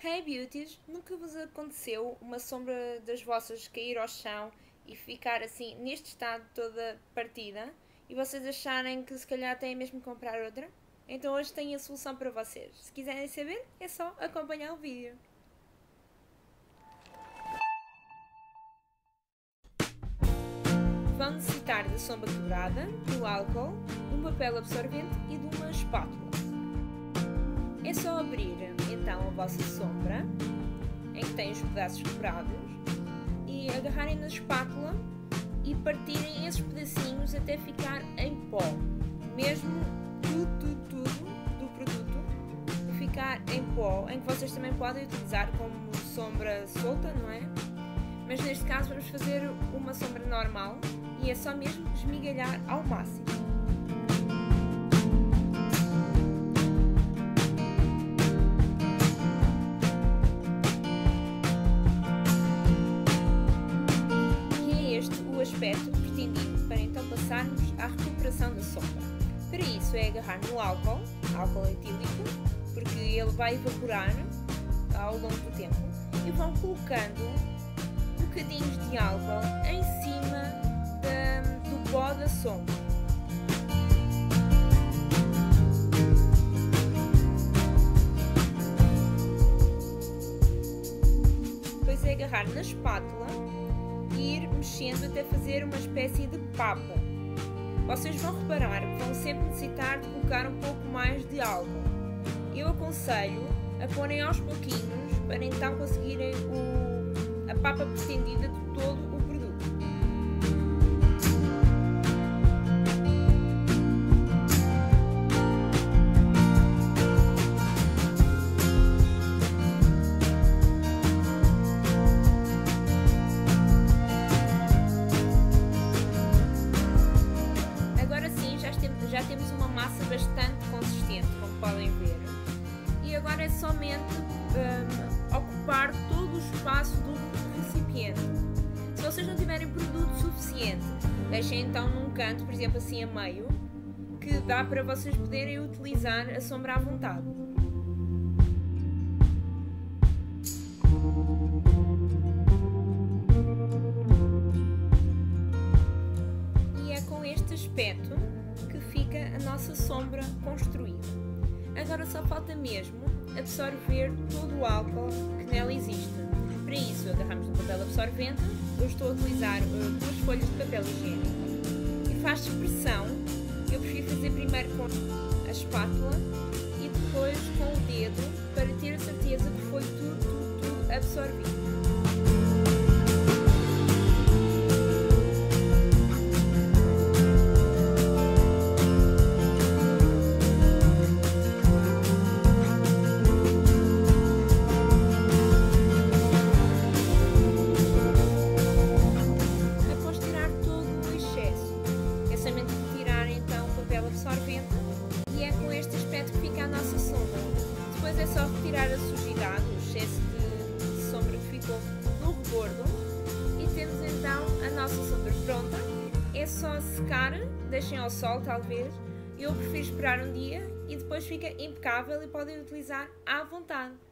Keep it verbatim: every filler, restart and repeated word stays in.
Hey Beauties, nunca vos aconteceu uma sombra das vossas cair ao chão e ficar assim neste estado toda partida e vocês acharem que se calhar têm mesmo que comprar outra? Então hoje tenho a solução para vocês. Se quiserem saber, é só acompanhar o vídeo. Vão necessitar da sombra quebrada, do álcool, um papel absorvente e de uma espátula. É só abrir então a vossa sombra, em que tem os pedaços quebrados, e agarrarem na espátula e partirem esses pedacinhos até ficar em pó. Mesmo tudo, tudo, tudo do produto ficar em pó, em que vocês também podem utilizar como sombra solta, não é? Mas neste caso vamos fazer uma sombra normal e é só mesmo esmigalhar ao máximo. O aspecto pretendido para então passarmos à recuperação da sombra. Para isso é agarrar no álcool, álcool etílico, porque ele vai evaporar ao longo do tempo, e vão colocando bocadinhos de álcool em cima da, do pó da sombra. Depois é agarrar na espátula e ir mexendo até fazer uma espécie de papa. Vocês vão reparar que vão sempre necessitar de colocar um pouco mais de álcool. Eu aconselho a porem aos pouquinhos para então conseguirem o, a papa pretendida de todo o produto. Já temos uma massa bastante consistente, como podem ver, e agora é somente um, ocupar todo o espaço do recipiente. Se vocês não tiverem produto suficiente, deixem então num canto, por exemplo assim a meio, que dá para vocês poderem utilizar a sombra à vontade. E é com este aspecto que fica a nossa sombra construída. Agora só falta mesmo absorver todo o álcool que nela existe. Para isso agarramos no papel absorvente. Eu estou a utilizar uh, duas folhas de papel higiênico e faz pressão. Eu prefiro fazer primeiro com a espátula e depois com o dedo para ter a certeza que foi tudo, tudo, tudo absorvido. Absorvente, e é com este aspecto que fica a nossa sombra. Depois é só retirar a sujidade, o excesso de, de sombra que ficou no rebordo, e temos então a nossa sombra pronta. É só secar, deixem ao sol talvez. Eu prefiro esperar um dia e depois fica impecável e podem utilizar à vontade.